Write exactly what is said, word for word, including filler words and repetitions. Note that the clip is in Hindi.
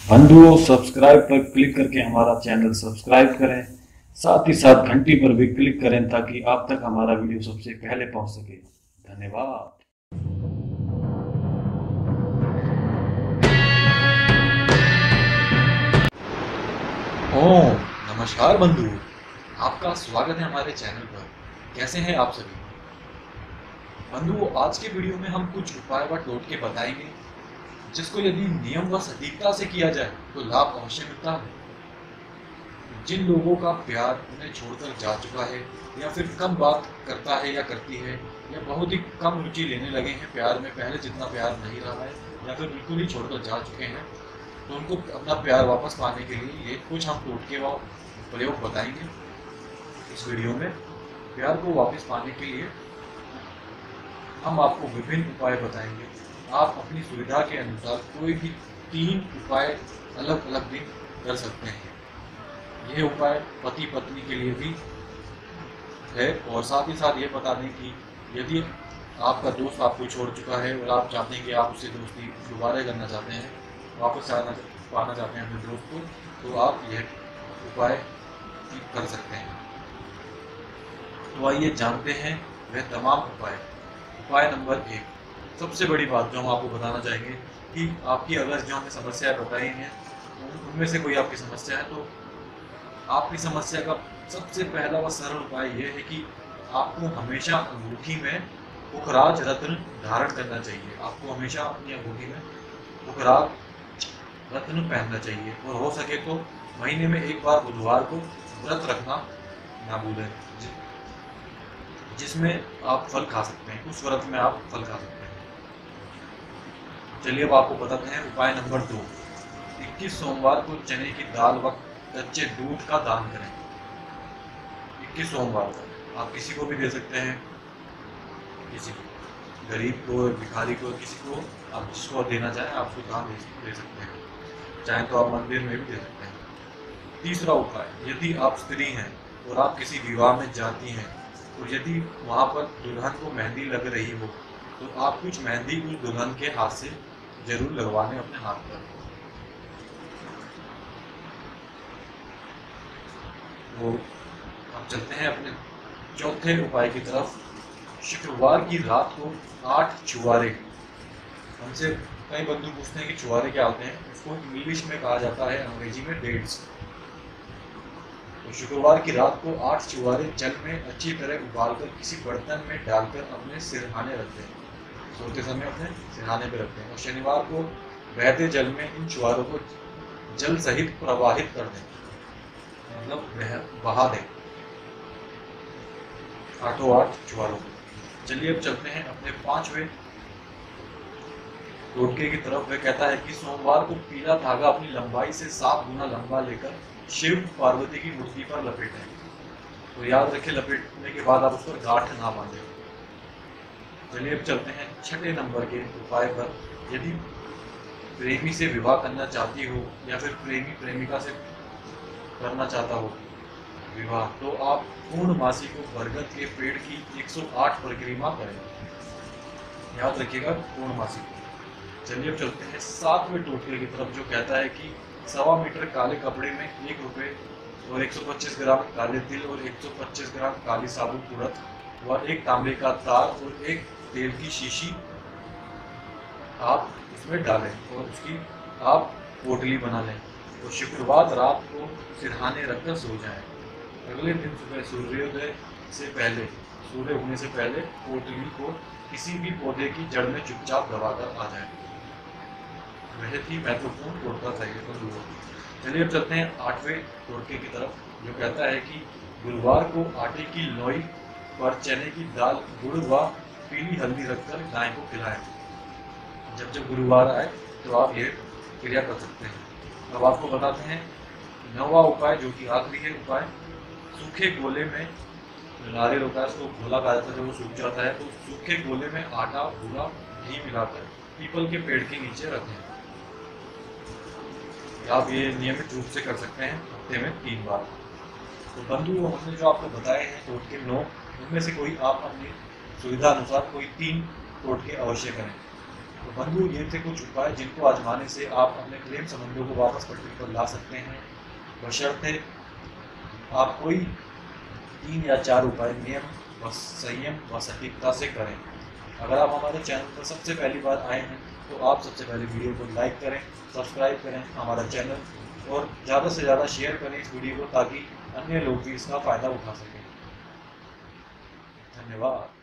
बंधुओं, सब्सक्राइब पर क्लिक करके हमारा चैनल सब्सक्राइब करें। साथ ही साथ घंटी पर भी क्लिक करें ताकि आप तक हमारा वीडियो सबसे पहले पहुंच सके। धन्यवाद। ओम नमस्कार बंधु, आपका स्वागत है हमारे चैनल पर। कैसे हैं आप सभी बंधु? आज के वीडियो में हम कुछ उपाय व टोटके बताएंगे जिसको यदि नियम व सटीकता से किया जाए तो लाभ अवश्य मिलता है। जिन लोगों का प्यार उन्हें छोड़कर जा चुका है या फिर कम बात करता है या करती है या बहुत ही कम रुचि लेने लगे हैं प्यार में, पहले जितना प्यार नहीं रहा है या फिर बिल्कुल ही छोड़कर जा चुके हैं, तो उनको अपना प्यार वापस पाने के लिए ये कुछ हम टोटके व प्रयोग बताएंगे इस वीडियो में। प्यार को वापस पाने के लिए हम आपको विभिन्न उपाय बताएंगे। आप अपनी सुविधा के अनुसार कोई भी तीन उपाय अलग अलग दिन कर सकते हैं। यह उपाय पति पत्नी के लिए भी है और साथ ही साथ ये बता दें कि यदि आपका दोस्त आपको छोड़ चुका है और आप चाहते हैं कि आप उससे दोस्ती दोबारा करना चाहते हैं, वापस आना पाना चाहते हैं अपने दोस्त को, तो आप यह उपाय कर सकते हैं। तो आइए जानते हैं वह तमाम उपाय। उपाय नंबर एक, सबसे बड़ी बात जो हम आपको बताना चाहेंगे कि आपकी अगर जो हमें समस्याएं बताई हैं उनमें से कोई आपकी समस्या है तो आपकी समस्या का सबसे पहला व सरल उपाय यह है कि आपको हमेशा अंगूठी में पुखराज रत्न धारण करना चाहिए। आपको हमेशा अपनी अंगूठी में पुखराज रत्न पहनना चाहिए और हो सके तो महीने में एक बार बुधवार को व्रत रखना ना भूलें, जिसमें आप फल खा सकते हैं। उस व्रत में आप फल खा सकते हैं। चलिए अब आपको बताते हैं उपाय नंबर दो। इक्कीस सोमवार को चने की दाल व कच्चे दूध का दान करें। इक्कीस सोमवार को आप किसी को भी दे सकते हैं, किसी गरीब को, भिखारी को, किसी को आप जिसको देना चाहें आप उसको दान दे सकते हैं। चाहे तो आप मंदिर में भी दे सकते हैं। तीसरा उपाय, यदि आप स्त्री हैं और आप किसी विवाह में जाती हैं और यदि वहाँ पर दुल्हन को मेहंदी लग रही हो तो आप कुछ मेहंदी उस दुल्हन के हाथ से जरूर लगवाने अपने हाथ पर। वो अब चलते हैं अपने चौथे उपाय की तरफ। शुक्रवार की रात को आठ छुआरे, हमसे कई बंधु पूछते हैं कि छुआरे क्या होते हैं, उसको इंग्लिश में कहा जाता है, अंग्रेजी में डेट्स। तो शुक्रवार की रात को आठ छुआरे जल में अच्छी तरह उबालकर किसी बर्तन में डालकर अपने सिरहाने रखते हैं। सोते समय अपने सिरहाने पे रखते हैं और शनिवार को बहते जल में इन छुआरों को जल सहित प्रवाहित कर दें, मतलब बहा दें, आठों आठ छुआरों को। चलिए अब चलते हैं अपने पांचवें टोटके की तरफ। वह कहता है कि सोमवार को पीला धागा अपनी लंबाई से सात गुना लंबा लेकर शिव पार्वती की मूर्ति पर लपेटें। तो याद रखें, लपेटने के बाद आप उस पर गांठ ना बांधें। चलिए अब चलते हैं छठे नंबर के उपाय पर। यदि प्रेमी से विवाह करना चाहती हो या फिर प्रेमी प्रेमिका से करना चाहता हो विवाह, तो आप पूर्णमासी को बरगद के पेड़ की एक सौ आठ परिक्रमा करें। याद रखिएगा, पूर्णमासी को। चलिए अब चलते हैं सातवें टोटके की तरफ, जो कहता है कि सवा मीटर काले कपड़े में एक रुपये और एक सौ पच्चीस ग्राम काले तिल और एक सौ पच्चीस ग्राम काली साबुत उड़द व एक तांबे का तार और एक तेल की शीशी आप उसमें डालें और उसकी आप पोटली बना लें और शुक्रवार रात को सिरहाने रखकर सो जाएं। अगले दिन सुबह सूर्योदय से पहले, सूर्य उगने से पहले पोटली को किसी भी पौधे की जड़ में चुपचाप दबाकर आ जाए। बहुत ही महत्वपूर्ण टोटका था ये तो। चलिए अब चलते हैं आठवें टोटके की तरफ, जो कहता है कि गुरुवार को आटे की लोई पर चने की दाल, गुड़ व पीली हल्दी रखकर गाय को खिलाएं। जब जब गुरुवार आए तो आप ये क्रिया कर सकते हैं। अब आपको बताते हैं नौवा उपाय, जो कि आखिरी है उपाय। सूखे गोले में नारियल होता है, उसको गोला कहा जाता है। जब वो सूख जाता है तो सूखे गोले में आटा, भूरा, घी मिलाकर पीपल के पेड़ के नीचे रखें। आप ये नियमित रूप से कर सकते हैं, हफ्ते में तीन बार। तो बंधु, हमने जो आपको बताए हैं टोटके नौ, उनमें से कोई आप अपनी सुविधा अनुसार कोई तीन टोटके अवश्य करें। तो बंधु, ये थे कुछ उपाय जिनको आजमाने से आप अपने प्रेम संबंधों को वापस पटरी पर ला सकते हैं, बशर्ते आप कोई तीन या चार उपाय नियम व संयम व सटीकता से करें। अगर आप हमारे चैनल पर सबसे पहली बार आए हैं तो आप सबसे पहले वीडियो को लाइक करें, सब्सक्राइब करें हमारा चैनल और ज़्यादा से ज़्यादा शेयर करें इस वीडियो को, ताकि अन्य लोग भी इसका फ़ायदा उठा सकें। धन्यवाद।